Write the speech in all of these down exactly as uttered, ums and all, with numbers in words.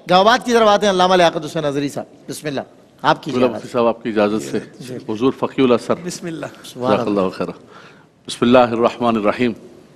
جوابات کی طرف آتے ہیں علامہ لیاقت حسین نظری صاحب، بسم اللہ آپ کی مفتی صاحب آپ کی اجازت سے حضور فقی اللہ سر بسم اللہ جزاک اللہ خیر. بسم اللہ الرحمن الرحیم.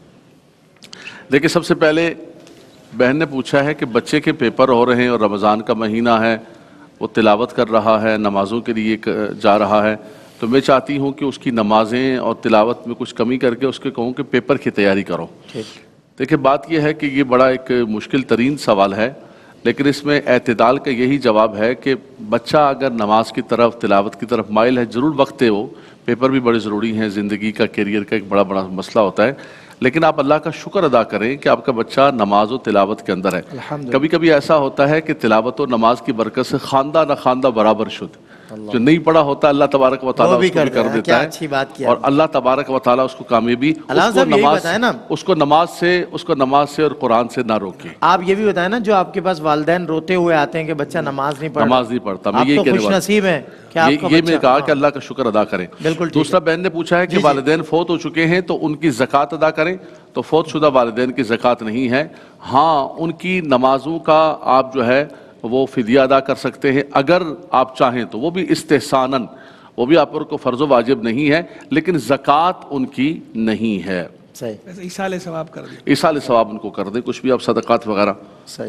دیکھیں سب سے پہلے بہن نے پوچھا ہے کہ بچے کے پیپر ہو رہے ہیں اور رمضان کا مہینہ ہے، وہ تلاوت کر رہا ہے، نمازوں کے لیے جا رہا ہے، تو میں چاہتی ہوں کہ اس کی نمازیں اور تلاوت میں کچھ کمی کر کے اس کے کہوں کہ پیپر کی تیاری کرو. دیکھیں بات یہ ہے کہ یہ بڑا ایک مشکل ترین سوال ہے، لیکن اس میں اعتدال کا یہی جواب ہے کہ بچہ اگر نماز کی طرف تلاوت کی طرف مائل ہے، ضرور وقت ہے، وہ پیپر بھی بڑے ضروری ہیں، زندگی کا کیریئر کا ایک بڑا بڑا مسئلہ ہوتا ہے، لیکن آپ اللہ کا شکر ادا کریں کہ آپ کا بچہ نماز و تلاوت کے اندر ہے. کبھی کبھی ایسا ہوتا ہے کہ تلاوت و نماز کی برکت سے خواندہ نہ خواندہ برابر شد، جو نہیں پڑھا ہوتا اللہ تبارک و تعالیٰ اس کو بھی کر دیتا ہے، اور اللہ تبارک و تعالیٰ اس کو کامیابی اس کو نماز سے اس کو نماز سے اور قرآن سے نہ روکے. آپ یہ بھی بتائیں نا جو آپ کے پاس والدین روتے ہوئے آتے ہیں کہ بچہ نماز نہیں پڑھتا، نماز نہیں پڑھتا، میں آپ یہ تو کہنے خوش والا نصیب ہیں کہ آپ کا یہ میں بچہ کہا کہ اللہ کا شکر ادا کریں. دوسرا بہن نے پوچھا ہے کہ والدین فوت ہو چکے ہیں تو ان کی زکوٰۃ ادا کریں، تو فوت شدہ والدین کی زکوٰۃ نہیں ہے. ہاں ان کی نمازوں کا آپ جو ہے وہ فدیہ ادا کر سکتے ہیں اگر آپ چاہیں تو، وہ بھی استحساناً، وہ بھی آپ پر کو فرض و واجب نہیں ہے، لیکن زکوٰۃ ان کی نہیں ہے. صحیح، ایصال ثواب کر دیں، ایصال ثواب ان کو کر دیں، کچھ بھی آپ صدقات وغیرہ. صحیح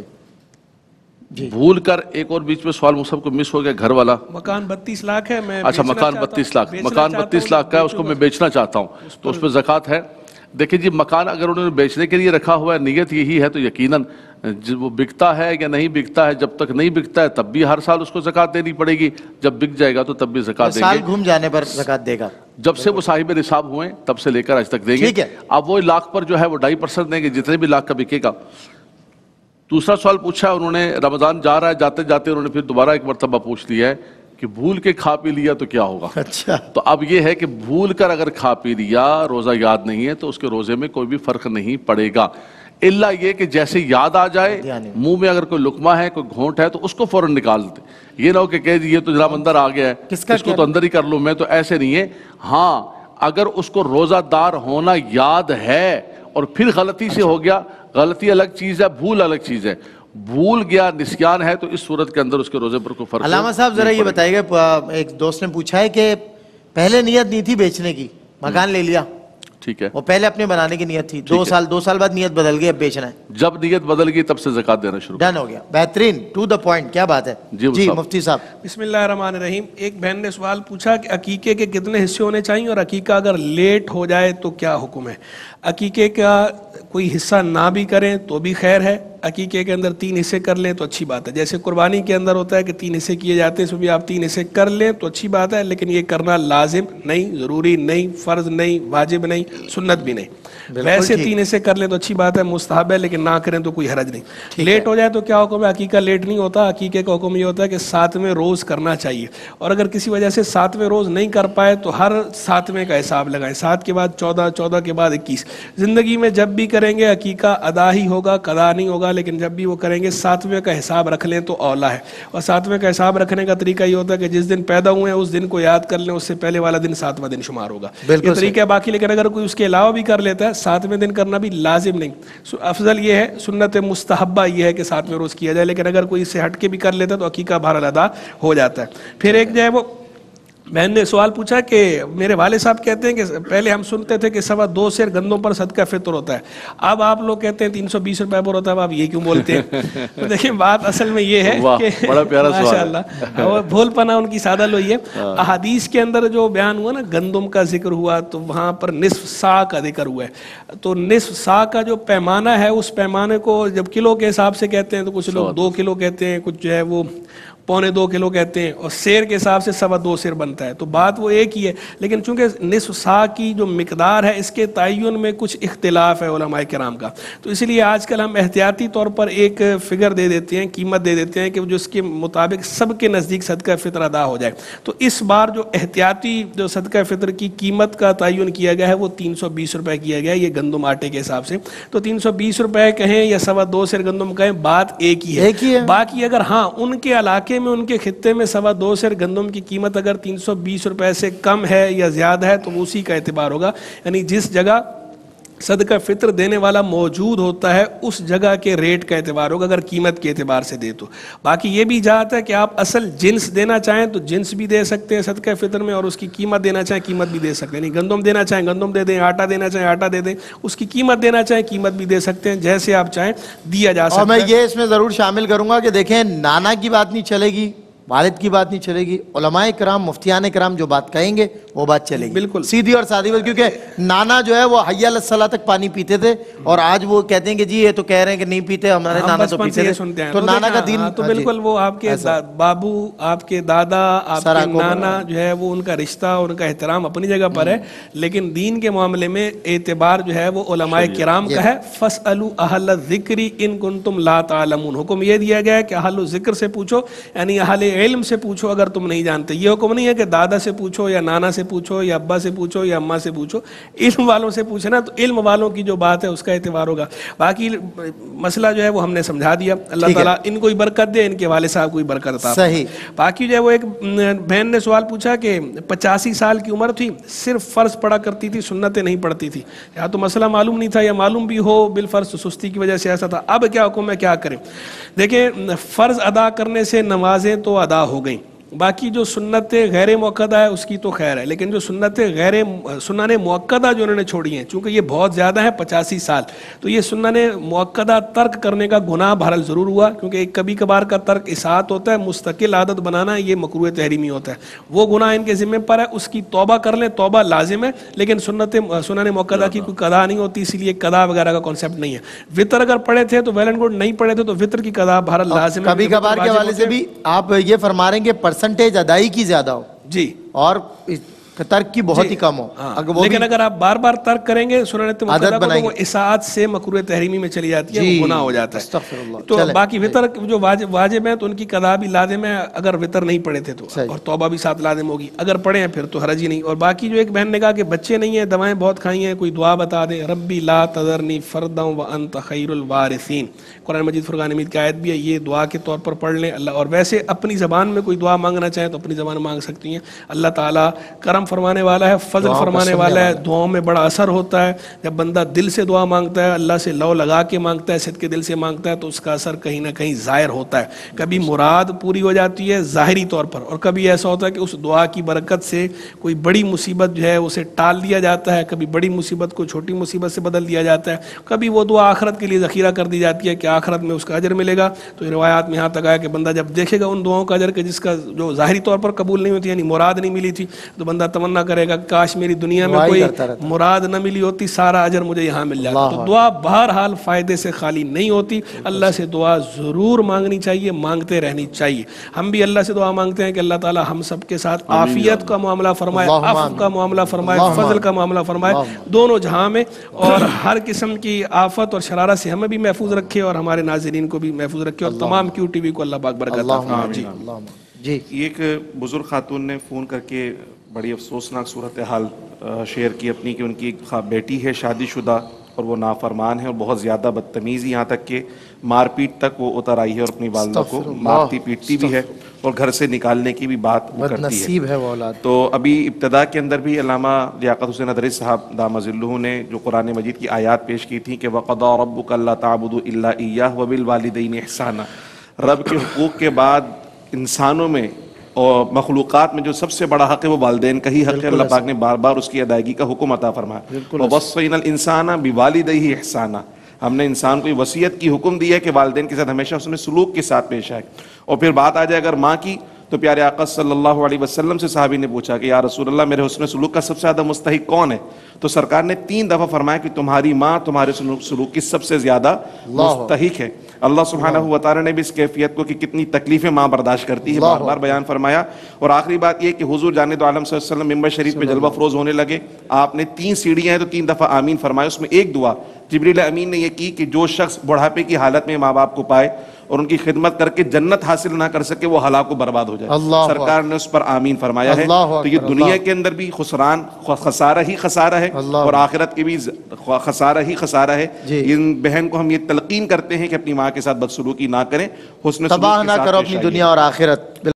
جی. بھول کر ایک اور بیچ میں سوال مصحف کو مس ہو گیا، گھر والا مکان بتیس لاکھ ہے، میں اچھا مکان بتیس لاکھ مکان بتیس لاکھ کا ہے، اس کو میں بیچنا چاہتا ہوں تو اس پہ زکوٰۃ ہے. دیکھیں جی مکان اگر انہوں نے بیچنے کے لیے رکھا ہوا ہے، نیت یہی ہے، تو یقیناً وہ بکتا ہے یا نہیں بکتا ہے، جب تک نہیں بکتا ہے تب بھی ہر سال اس کو زکوٰۃ دینی پڑے گی، جب بک جائے گا تو تب بھی زکوٰۃ دیں گے، سال گھوم جانے پر زکوٰۃ دے گا، جب سے وہ صاحب نصاب ہوئے تب سے لے کر آج تک دیں گے. اب وہ لاکھ پر جو ہے وہ ڈھائی پرسنٹ دیں گے جتنے بھی لاکھ کا بکے گا. دوسرا سوال پوچھا انہوں نے، رمضان جا رہا ہے، جاتے جاتے انہوں نے پھر دوبارہ ایک مرتبہ پوچھ لیا ہے کہ بھول کے کھا پی لیا تو کیا ہوگا. اچھا تو اب یہ ہے کہ بھول کر اگر کھا پی لیا، روزہ یاد نہیں ہے، تو اس کے روزے میں کوئی بھی فرق نہیں پڑے گا، الا یہ کہ جیسے یاد آ جائے، منہ میں اگر کوئی لقمہ ہے، کوئی گھونٹ ہے، تو اس کو فوراً نکال دے. یہ نہ ہو کہ کہہ یہ تو جناب اندر آ گیا ہے، اس کو تو اندر ہی کر لوں میں، تو ایسے نہیں ہے. ہاں اگر اس کو روزہ دار ہونا یاد ہے اور پھر غلطی سے ہو گیا، غلطی الگ چیز ہے، بھول الگ چیز ہے، بھول گیا نسیان ہے، تو اس صورت کے اندر اس کے روزے پر کوئی فرق. علامہ صاحب ذرا یہ بتائیے گا، ایک دوست نے پوچھا ہے کہ پہلے نیت نہیں تھی بیچنے کی، مکان لے لیا، ٹھیک ہے، وہ پہلے اپنے بنانے کی نیت تھی، دو سال دو سال بعد نیت بدل گئی، اب بیچنا ہے، جب نیت بدل گئی تب سے زکوٰۃ دینا شروع، ڈن ہو گیا. بہترین، ٹو دا پوائنٹ، کیا بات ہے جی مفتی صاحب. بسم اللہ الرحمن الرحیم. ایک بہن نے سوال پوچھا کہ عقیقے کے کتنے حصے ہونے چاہیے اور عقیقہ اگر لیٹ ہو جائے تو کیا حکم ہے. عقیقے کا کوئی حصہ نہ بھی کریں تو بھی خیر ہے، عقیقے کے اندر تین حصے کر لیں تو اچھی بات ہے. جیسے قربانی کے اندر ہوتا ہے کہ تین حصے کیے جاتے ہیں، اس میں بھی آپ تین حصے کر لیں تو اچھی بات ہے، لیکن یہ کرنا لازم نہیں، ضروری نہیں، فرض نہیں، واجب نہیں، سنت بھی نہیں. ویسے تین حصے کر لیں تو اچھی بات ہے، مستحب ہے، لیکن نہ کریں تو کوئی حرج نہیں. لیٹ ہو جائے تو کیا حکم ہے؟ عقیقہ لیٹ نہیں ہوتا، عقیقے کا حکم یہ ہوتا ہے کہ ساتویں روز کرنا چاہیے، اور اگر کسی وجہ سے ساتویں روز نہیں کر پائے تو ہر ساتویں کا حساب لگائیں، سات کے بعد چودہ، چودہ کے بعد اکیس. زندگی میں جب بھی کریں گے عقیقہ ادا ہی ہوگا، قضا نہیں ہوگا، لیکن جب بھی وہ کریں گے ساتویں کا حساب رکھ لیں تو اولا ہے. اور ساتویں کا حساب رکھنے کا طریقہ یہ ہوتا ہے کہ جس دن پیدا ہوئے ہیں اس دن کو یاد کر لیں، اس سے پہلے والا دن ساتواں دن شمار ہوگا. یہ طریقہ ہے. باقی لیکن اگر کوئی اس کے علاوہ بھی کر لیتا ہے، ساتویں دن کرنا بھی لازم نہیں، افضل یہ ہے، سنت مستحبہ یہ ہے کہ ساتویں روز کیا جائے، لیکن اگر کوئی اس سے ہٹ کے بھی کر لیتا ہے تو عقیقہ بہرحال ادا ہو جاتا ہے. پھر ایک جو ہے وہ بہن نے سوال پوچھا کہ میرے والد صاحب کہتے ہیں کہ پہلے ہم سنتے تھے کہ سوا دو سیر گندم پر صدقہ فطر ہوتا ہے، اب آپ لوگ کہتے ہیں تین سو بیس روپے پر ہوتا ہے، اب آپ یہ کیوں بولتے ہیں؟ تو دیکھیں بات اصل میں یہ ہے کہ ماشاء اللہ وہ بھول پنا ان کی سادہ لوئی ہے. احادیث کے اندر جو بیان ہوا نا، گندم کا ذکر ہوا تو وہاں پر نصف سا کا ذکر ہوا ہے، تو نصف سا کا جو پیمانہ ہے اس پیمانے کو جب کلو کے حساب سے کہتے ہیں تو کچھ لوگ دو کلو کہتے ہیں، کچھ جو ہے وہ پونے دو کلو کہتے ہیں، اور سیر کے حساب سے سوا دو سیر بنتا ہے. تو بات وہ ایک ہی ہے، لیکن چونکہ نصف سا کی جو مقدار ہے اس کے تعین میں کچھ اختلاف ہے علماء کرام کا، تو اس لیے آج کل ہم احتیاطی طور پر ایک فگر دے دیتے ہیں، قیمت دے دیتے ہیں کہ جو اس کے مطابق سب کے نزدیک صدقہ فطر ادا ہو جائے. تو اس بار جو احتیاطی جو صدقہ فطر کی قیمت کا تعین کیا گیا ہے وہ تین سو بیس روپے کیا گیا ہے، یہ گندم آٹے کے حساب سے. تو تین سو بیس روپے کہیں یا سوا دو سیر گندم کہیں، بات ایک ہی ہے. باقی اگر ہاں ان کے علاقے میں ان کے خطے میں سوا دو سیر گندم کی قیمت اگر تین سو بیس روپے سے کم ہے یا زیادہ ہے تو اسی کا اعتبار ہوگا. یعنی جس جگہ صدقہ فطر دینے والا موجود ہوتا ہے اس جگہ کے ریٹ کا اعتبار ہوگا اگر قیمت کے اعتبار سے دے تو. باقی یہ بھی اجازت ہے کہ آپ اصل جنس دینا چاہیں تو جنس بھی دے سکتے ہیں صدقہ فطر میں, اور اس کی قیمت دینا چاہیں قیمت بھی دے سکتے ہیں. یعنی گندم دینا چاہیں گندم دے دیں, آٹا دینا چاہیں آٹا دے دیں, اس کی قیمت دینا چاہیں قیمت بھی دے سکتے ہیں, جیسے آپ چاہیں دیا جا سکتا ہے. اور میں یہ اس میں ضرور شامل کروں گا کہ دیکھیں نانا کی بات نہیں چلے گی, والد کی بات نہیں چلے گی, علماء کرام مفتیان کرام جو بات کہیں گے وہ بات چلے گی بالکل سیدھی اور سادھی بات. کیونکہ نانا جو ہے وہ حی علی الصلاۃ تک پانی پیتے تھے, اور آج وہ کہتے ہیں کہ جی یہ تو کہہ رہے ہیں کہ نہیں پیتے, ہمارے نانا تو پیتے تھے. تو نانا کا دین تو بالکل وہ آپ کے بابو, آپ کے دادا, آپ کے نانا جو ہے وہ ان کا رشتہ, ان کا احترام اپنی جگہ پر ہے, لیکن دین کے معاملے میں اعتبار جو ہے وہ علماء کرام کا ہے. فاسألوا اہل الذکر ان کنتم لا تعلمون. حکم یہ دیا گیا ہے کہ اہل الذکر سے پوچھو, یعنی اہل علم سے پوچھو اگر تم نہیں جانتے. یہ حکم نہیں ہے کہ دادا سے پوچھو یا نانا سے پوچھو یا ابا سے پوچھو یا اماں سے پوچھو. علم والوں سے پوچھنا تو علم والوں کی جو بات ہے اس کا اعتبار ہوگا. باقی مسئلہ جو ہے وہ ہم نے سمجھا دیا. اللہ تعالیٰ ان کو برکت دے, ان کے والد صاحب کو برکت عطا فرمائے. باقی جو ہے وہ ایک بہن نے سوال پوچھا کہ پچاسی سال کی عمر تھی, صرف فرض پڑھا کرتی تھی, سنتیں نہیں پڑھتی تھی. یا تو مسئلہ معلوم نہیں تھا یا معلوم بھی ہو بالفرض سستی کی وجہ سے ایسا تھا. اب کیا حکم ہے, کیا کریں؟ دیکھیں فرض ادا کرنے سے نمازیں تو ادا ہو گئیں, باقی جو سنت غیر موقدہ ہے اس کی تو خیر ہے, لیکن جو سنت غیر سنن موقدہ جو انہوں نے چھوڑی ہیں, چونکہ یہ بہت زیادہ ہے پچاسی سال, تو یہ سنن موقدہ ترک کرنے کا گناہ بہرحال ضرور ہوا, کیونکہ ایک کبھی کبھار کا ترک اطاعت ہوتا ہے, مستقل عادت بنانا یہ مکروہ تحریمی ہوتا ہے. وہ گناہ ان کے ذمہ پر ہے, اس کی توبہ کر لیں, توبہ لازم ہے, لیکن سنت سنن موقدہ کی کوئی قضا نہیں ہوتی, اسی لیے قضا وغیرہ کا کانسیپٹ نہیں ہے. وطر اگر پڑھے تھے تو ویل اینڈ گڈ, نہیں پڑھے تھے تو وطر کی قضا بہرحال لازم ہے. کبھی کبھار کے حوالے سے بھی آپ یہ فرما رہے ہیں کہ پرسنٹیج ادائی کی زیادہ ہو جی, اور ترک کی بہت ہی کم ہو, لیکن اگر آپ بار بار ترک کریں گے سنت موقدہ کو تو وہ اطاعت سے مکروہ تحریمی میں چلی جاتی ہے, وہ گناہ ہو جاتا ہے. تو باقی وطر جو واجب ہیں تو ان کی قضا بھی لازم ہے اگر وطر نہیں پڑھے تھے تو, اور توبہ بھی ساتھ لازم ہوگی. اگر پڑھے ہیں پھر تو حرج ہی نہیں. اور باقی جو ایک بہن نے کہا کہ بچے نہیں ہیں, دوائیں بہت کھائی ہیں, کوئی دعا بتا دیں. ربی لا تذرنی فردا وانت خیر الوارثین, قرآن مجید فرقان حمید کی آیت بھی ہے, یہ دعا کے طور پر پڑھ لیں. اللہ, اور ویسے اپنی زبان میں کوئی دعا مانگنا چاہیں تو اپنی زبان مانگ سکتی ہیں. اللہ تعالیٰ کرم فرمانے والا ہے, فضل فرمانے والا ہے, دعاؤں میں بڑا اثر ہوتا ہے. جب بندہ دل سے دعا مانگتا ہے, اللہ سے لو لگا کے مانگتا ہے, صدق کے دل سے مانگتا ہے, تو اس کا اثر کہیں نہ کہیں ظاہر ہوتا ہے. کبھی مراد پوری ہو جاتی ہے ظاہری طور پر, اور کبھی ایسا ہوتا ہے کہ اس دعا کی برکت سے کوئی بڑی مصیبت جو ہے اسے ٹال دیا جاتا ہے, کبھی بڑی مصیبت کو چھوٹی مصیبت سے بدل دیا جاتا ہے, کبھی وہ دعا آخرت کے لیے ذخیرہ کر دی جاتی ہے کہ آخرت میں اس کا اجر ملے گا. تو روایات میں یہاں تک آیا کہ بندہ جب دیکھے گا ان دعاؤں کا اجر کہ جس کا جو ظاہری طور پر قبول نہیں ہوتی, یعنی مراد نہیں ملی تھی, تو بندہ تمنا کرے گا کاش میری دنیا میں کوئی مراد نہ ملی ہوتی, سارا اجر مجھے یہاں مل جاتا. تو دعا بہرحال فائدے سے خالی نہیں ہوتی. اللہ سے دعا ضرور مانگنی چاہیے, مانگتے رہنی چاہیے. ہم بھی اللہ سے دعا مانگتے ہیں کہ اللہ تعالی ہم سب کے ساتھ عافیت کا معاملہ فرمائے, عفو کا معاملہ فرمائے, فضل کا معاملہ فرمائے دونوں جہاں میں, اور ہر قسم کی آفت اور شرارت سے ہمیں بھی محفوظ رکھے اور ہمارے ناظرین کو بھی محفوظ رکھے, اور تمام کیو ٹی وی کو اللہ پاک برکت عطا فرمائے. جی جی ایک بزرگ خاتون نے فون کر کے بڑی افسوسناک صورتحال شیئر کی اپنی, کہ ان کی بیٹی ہے شادی شدہ اور وہ نافرمان ہے اور بہت زیادہ بدتمیزی, یہاں تک کہ مار پیٹ تک وہ اتر آئی ہے اور اپنی والدہ کو مارتی پیٹتی بھی ہے اور گھر سے نکالنے کی بھی بات وہ کرتی ہے. تو ابھی ابتدا کے اندر بھی علامہ لیاقت حسین ادری صاحب دامہ ذلہ نے جو قرآن مجید کی آیات پیش کی تھیں کہ وَقَضَىٰ رَبُّكَ أَلَّا تَعْبُدُوا إِلَّا إِيَّاهُ وَبِالْوَالِدَيْنِ إِحْسَانًا, رب کے حقوق کے بعد انسانوں میں اور مخلوقات میں جو سب سے بڑا حق ہے وہ والدین کا ہی حق ہے. اللہ پاک نے بار بار اس کی ادائیگی کا حکم عطا فرمایا. وَوَصَّيْنَا الْإِنسَانَ بِوَالِدَيْهِ إِحْسَانًا, ہم نے انسان کو وصیت کی حکم دی ہے کہ والدین کے ساتھ ہمیشہ اس نے سلوک کے ساتھ پیش آئے. اور پھر بات آ جائے اگر ماں کی, تو پیارے آقا صلی اللہ علیہ وسلم سے صحابی نے پوچھا کہ یا رسول اللہ میرے حسن سلوک کا سب سے زیادہ مستحق کون ہے؟ تو سرکار نے تین دفعہ فرمایا کہ تمہاری ماں تمہارے سلوک کی سب سے زیادہ مستحق ہے. اللہ سبحانہ و تعالی نے بھی اس کیفیت کو کہ کتنی تکلیفیں ماں برداشت کرتی ہے بار بار بیان فرمایا. اور آخری بات یہ کہ حضور جانے دو عالم صلی اللہ علیہ وسلم ممبر شریف پہ جلوہ افروز ہونے لگے, آپ نے تین سیڑھیاں ہیں تو تین دفعہ آمین فرمایا. اس میں ایک دعا جبریل امین نے یہ کی کہ جو شخص بڑھاپے کی حالت میں ماں باپ کو پائے اور ان کی خدمت کر کے جنت حاصل نہ کر سکے وہ ہلاک و برباد ہو جائے. سرکار نے اس پر آمین فرمایا ہے. تو یہ دنیا کے اندر بھی خسران خسارہ ہی خسارہ ہے اور آخرت کے بھی خسارہ ہی خسارہ ہے. ان بہن کو ہم یہ تلقین کرتے ہیں کہ اپنی ماں کے ساتھ بدسلوکی نہ کریں, حسن سلوک کے ساتھ تباہ نہ کرو اپنی دنیا اور آخرت.